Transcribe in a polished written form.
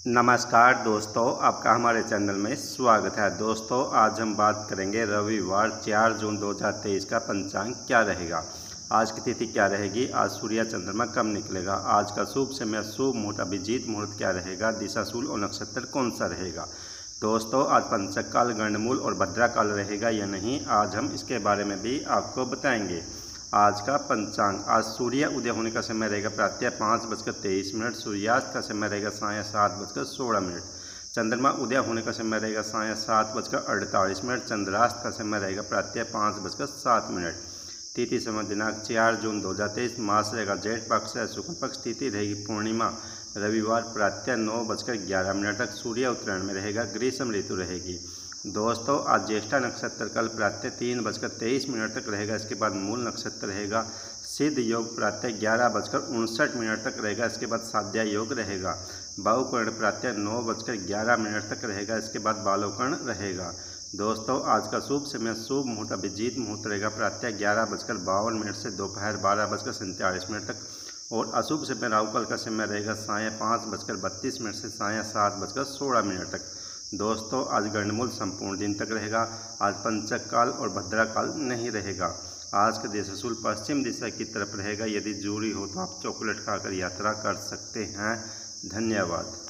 नमस्कार दोस्तों, आपका हमारे चैनल में स्वागत है। दोस्तों, आज हम बात करेंगे रविवार 4 जून 2023 का पंचांग क्या रहेगा। आज की तिथि क्या रहेगी, आज सूर्य चंद्रमा कब निकलेगा, आज का शुभ समय, शुभ मुहूर्त, अभिजीत मुहूर्त क्या रहेगा, दिशाशूल और नक्षत्र कौन सा रहेगा। दोस्तों, आज पंचक काल, गंडमूल और भद्रा काल रहेगा या नहीं, आज हम इसके बारे में भी आपको बताएंगे। आज का पंचांग, आज सूर्य उदय होने का समय रहेगा प्रातः 5:23, सूर्यास्त का समय रहेगा सायं 7:16, चंद्रमा उदय होने का समय रहेगा सायं 7:48, चंद्रास्त का समय रहेगा प्रातः 5:07। तिथि समय दिनांक 4 जून 2023, मास रहेगा जेठ पक्ष है, शुक्ल पक्ष, तिथि रहेगी पूर्णिमा, रविवार प्रातः 9:11 तक सूर्य उत्तरायण में रहेगा, ग्रीष्म ऋतु रहेगी। दोस्तों, आज ज्येष्ठा नक्षत्र कल प्रातः 3:23 तक रहेगा, इसके बाद मूल नक्षत्र रहेगा, सिद्ध योग प्रातः 11:59 तक रहेगा, इसके बाद साध्या योग रहेगा, बाहुकर्ण प्रातः 9:11 तक रहेगा, इसके बाद बालोकर्ण रहेगा। दोस्तों, आज का शुभ समय, शुभ मुहूर्त, अभिजीत मुहूर्त रहेगा प्रातः 11:52 से दोपहर 12:47 तक, और अशुभ समय राहुकाल का समय रहेगा सायं 5:32 से सायं 7:16 तक। दोस्तों, आज गंडमूल संपूर्ण दिन तक रहेगा, आज पंचक काल और भद्रा काल नहीं रहेगा। आज का दिशाशूल पश्चिम दिशा की तरफ रहेगा। यदि जरूरी हो तो आप चॉकलेट खाकर यात्रा कर सकते हैं। धन्यवाद।